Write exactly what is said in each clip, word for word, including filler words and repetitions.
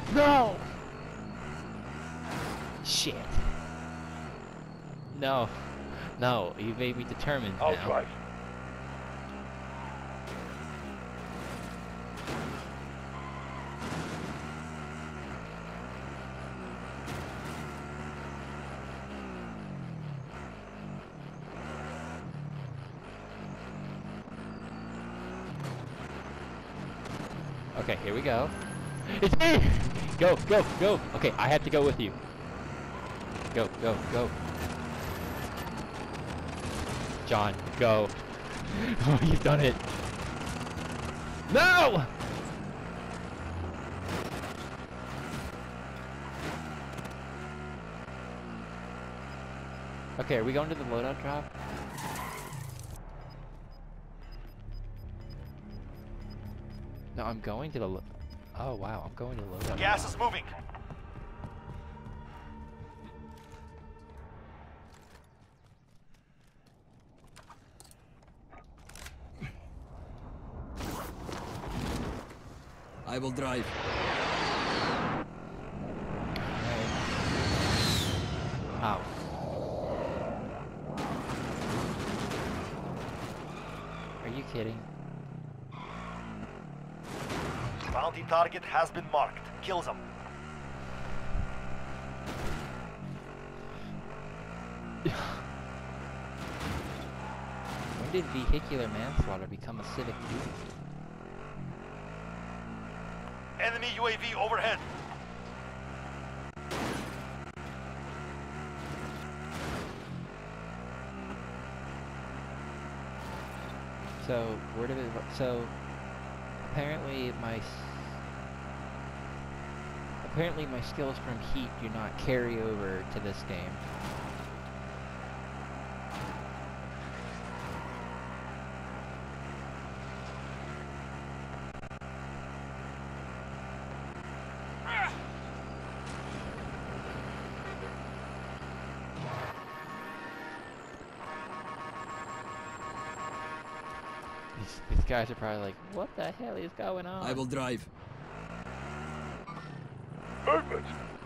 No! Shit. No. No, you made me determined I'll now. drive. Okay, here we go. It's me! Go, go, go! Okay, I have to go with you. Go, go, go. John, go. Oh, you've done it. No! Okay, are we going to the loadout drop? No, I'm going to the lo- Oh wow, I'm going to the loadout. Gas is moving. I will drive. Ow. Are you kidding? Bounty target has been marked. Kill them. When did vehicular manslaughter become a civic duty? Enemy U A V overhead. So, where did it... So, apparently my... s- Apparently my skills from Heat do not carry over to this game. These, these guys are probably like, what the hell is going on? I will drive. Movement.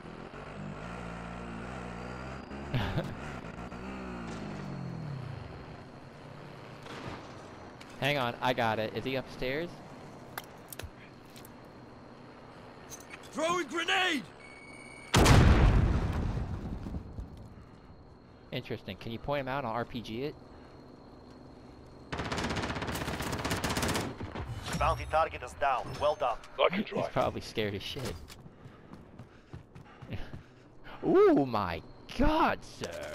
Hang on, I got it. Is he upstairs? Throwing grenade! Interesting. Can you point him out? I'll R P G it. Bounty target is down. Well done. I can He's drive. probably scared as shit. Ooh my god, sir!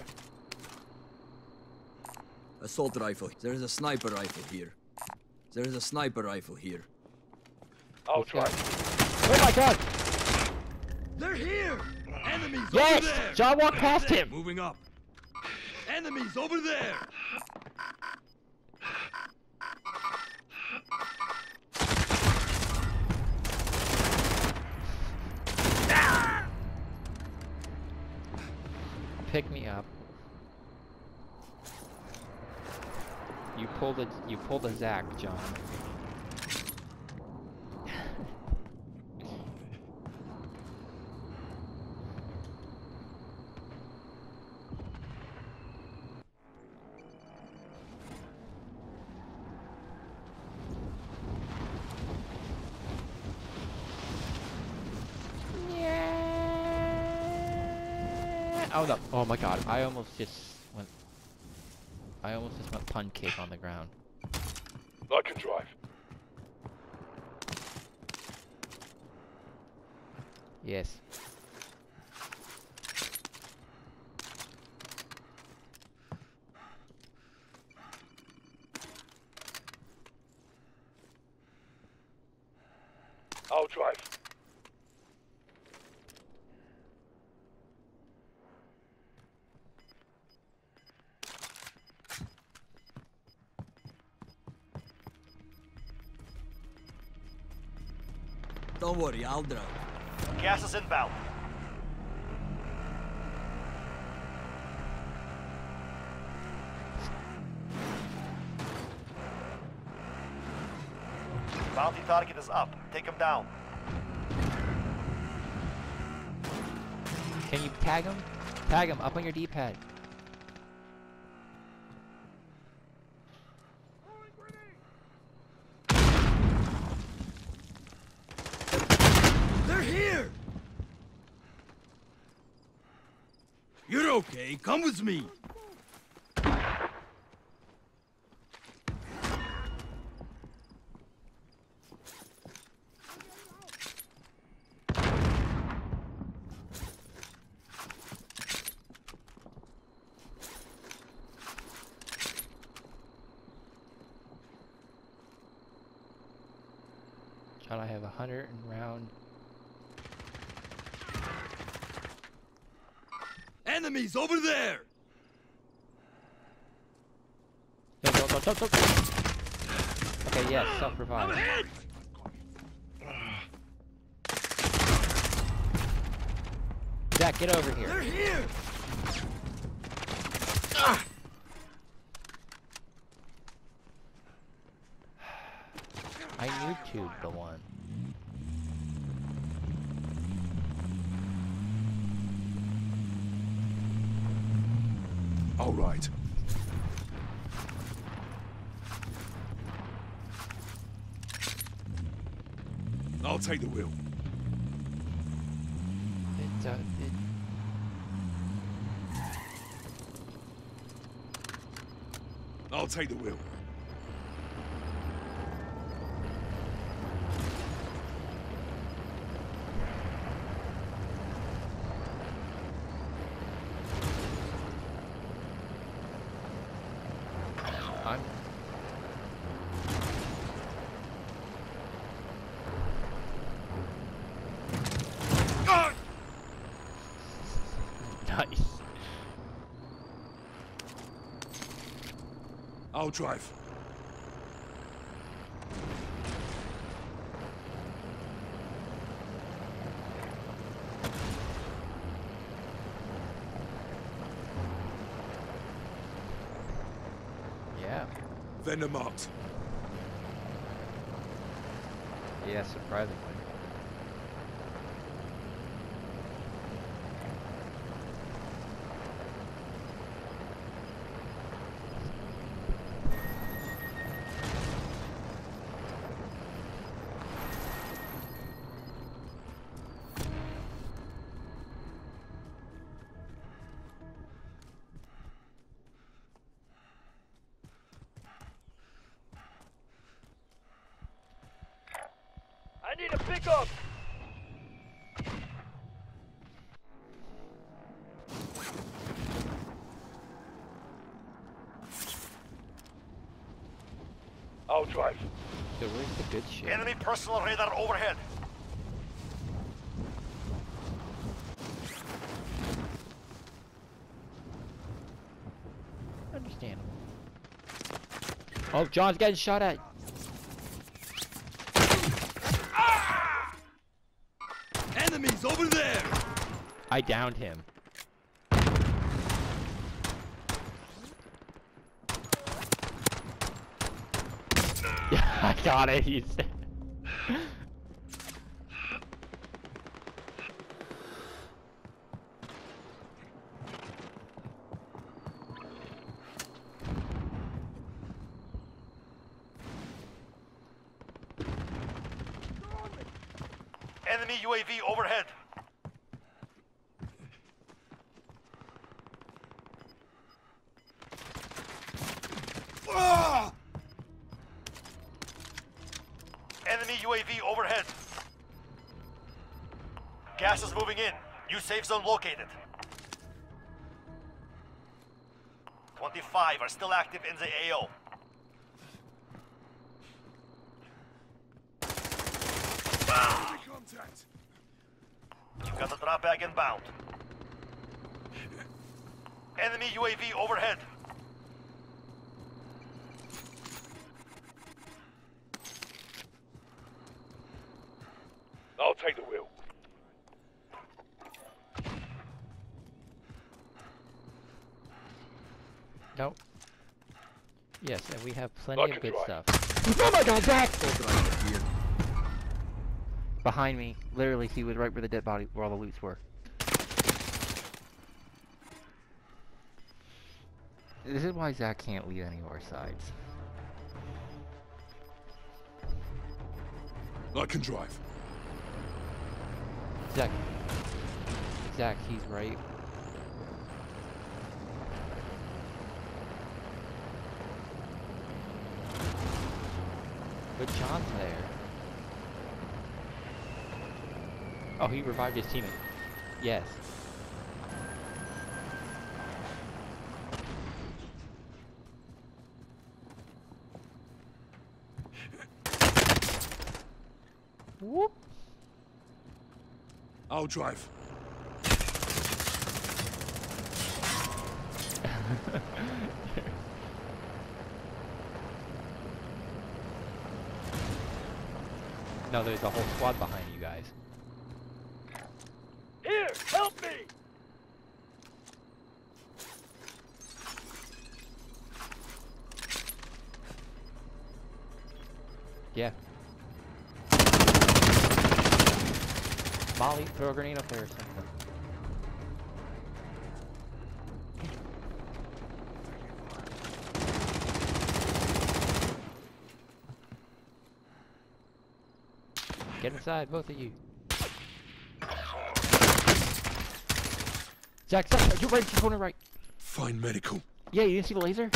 Assault rifle. There is a sniper rifle here. There is a sniper rifle here. I'll Let's go. drive. Oh my god! They're here! Enemies Yes! over there! John walked past him! Moving up. Enemies over there! Pick me up. You pulled a you pulled a Zach, John. Oh no! Oh my god! I almost just went. I almost just went pun cake on the ground. I can drive. Yes. I'll drive. Don't worry, I'll drive. Gas is inbound. Bounty target is up. Take him down. Can you tag him? Tag him up on your D-pad. They're here! You're okay. Come with me. John, I have a hundred round. Enemies over there! Go, go, go, go, go, go. Okay, yes, self-revive. Zach, get over here. They're here! I YouTube the one. All right. I'll take the wheel. It, uh, it... I'll take the wheel. I'm... Nice. I'll drive. Yeah. Vena marked. Yeah, surprisingly. I need a pickup. I'll drive. So where's the good shit? Enemy personal radar overhead. Understandable. Oh, John's getting shot at. Enemies over there! I downed him. Yeah, I got it. He's Enemy U A V overhead. Ah! Enemy U A V overhead. Gas is moving in. New safe zone located. twenty-five are still active in the A O. Contact. You've got the drop bag inbound. Enemy U A V overhead. I'll take the wheel. nope. Yes, and we have plenty I of can good drive. stuff. Oh my God, Zach! Here. Behind me, literally, he was right where the dead body, where all the loots were. This is why Zach can't lead any of our sides. I can drive. Zach. Zach, he's right. But John's there. Oh, he revived his teammate. Yes. Whoop. I'll drive. No, there's a whole squad behind you guys. Here, help me! Yeah. Molly, throw a grenade up there or something. Get inside, both of you. Zach, Zach, you're right, you're going right. Find medical. Yeah, you didn't see the laser?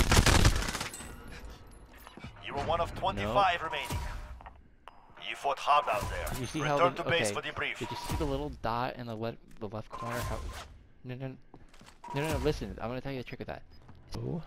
You were one of twenty-five remaining. You fought hard out there. You see Return how to the, base okay. for debrief. Did you see the little dot in the left the left corner? How? No, no, no, no, no. Listen, I'm gonna tell you the trick of that. Oh.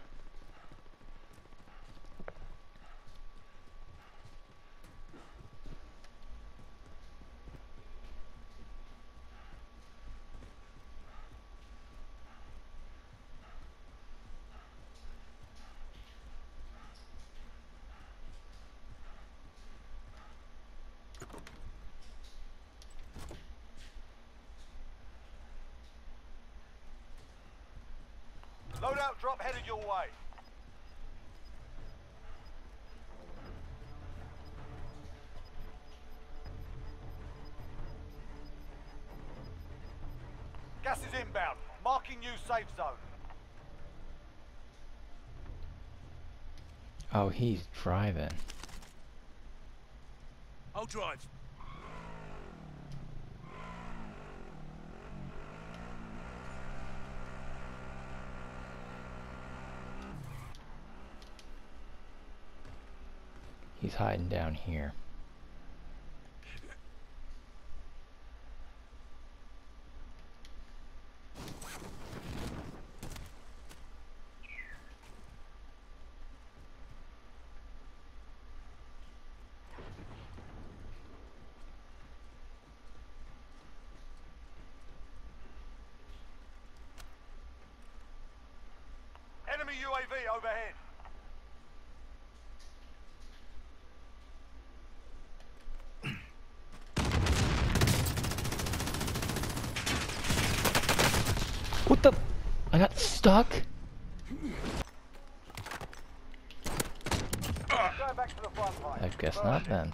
Loadout drop headed your way. Gas is inbound. Marking new safe zone. Oh, he's driving. I'll drive. He's hiding down here. Enemy U A V overhead. What the? I got stuck? Going back to the front line. I guess not then.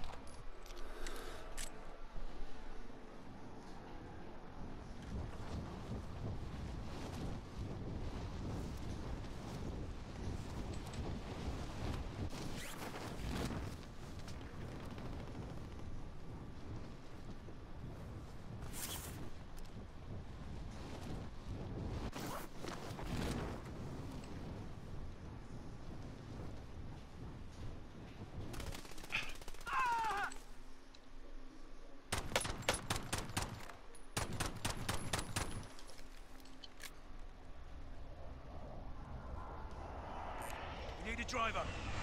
Need a driver.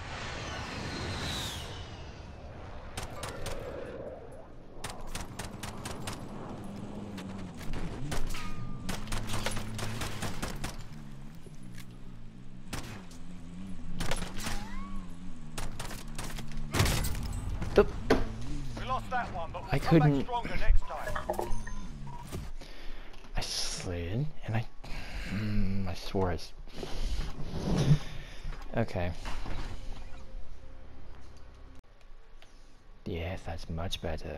The We lost that one, but we'll I come back couldn't- stronger next time. I slid and I mm, I swore I s Okay. Yes, that's much better.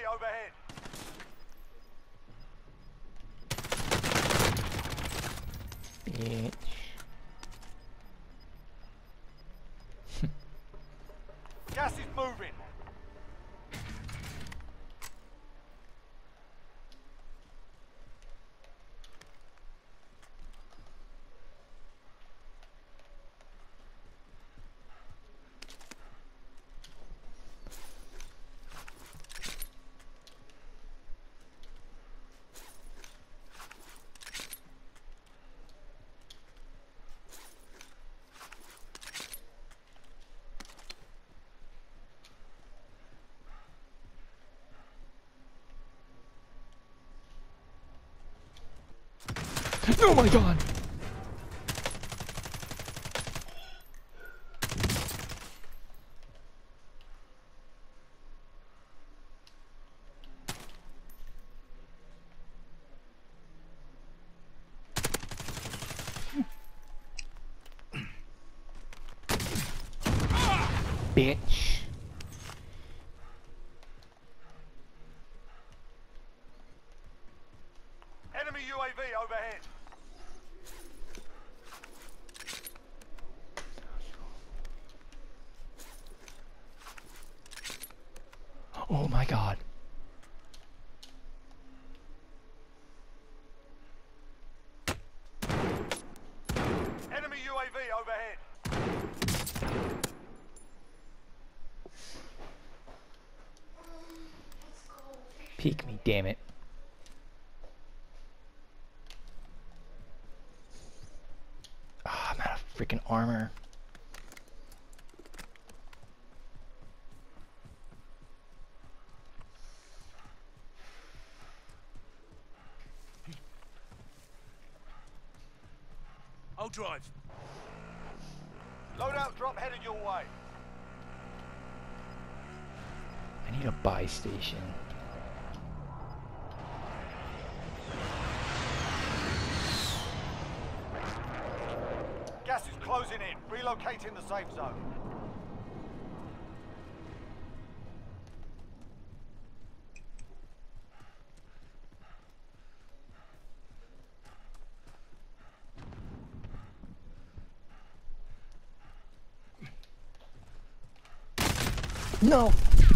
overhead. Bitch. Gas is moving. Oh my god! Bitch. Enemy U A V overhead. Oh my god. Enemy U A V overhead. Peek me, damn it. Ah, I'm out of freaking armor. I'll drive. Loadout drop headed your way. I need a buy station. Gas is closing in. Relocating the safe zone. No!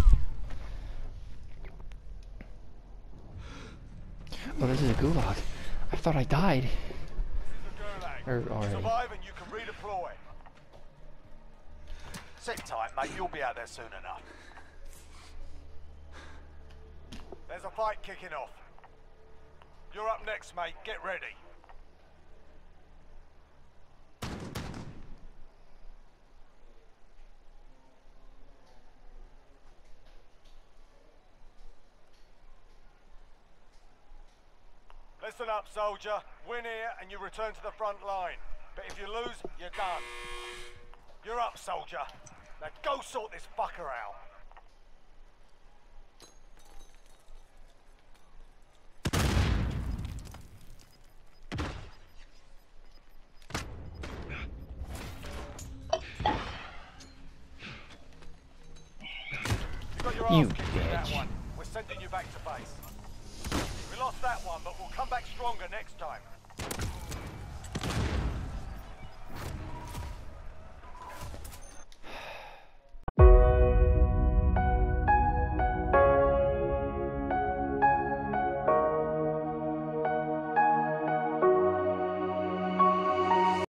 Oh, this is a gulag. I thought I died. This is a gulag. Or already. Survive and you can redeploy. Sit tight, mate. You'll be out there soon enough. There's a fight kicking off. You're up next, mate. Get ready. Listen up, soldier. Win here and you return to the front line. But if you lose, you're done. You're up, soldier. Now go sort this fucker out. You got your You ass kicked in that bitch. one. We're sending you back to base. We lost that one, but we'll come back stronger next time.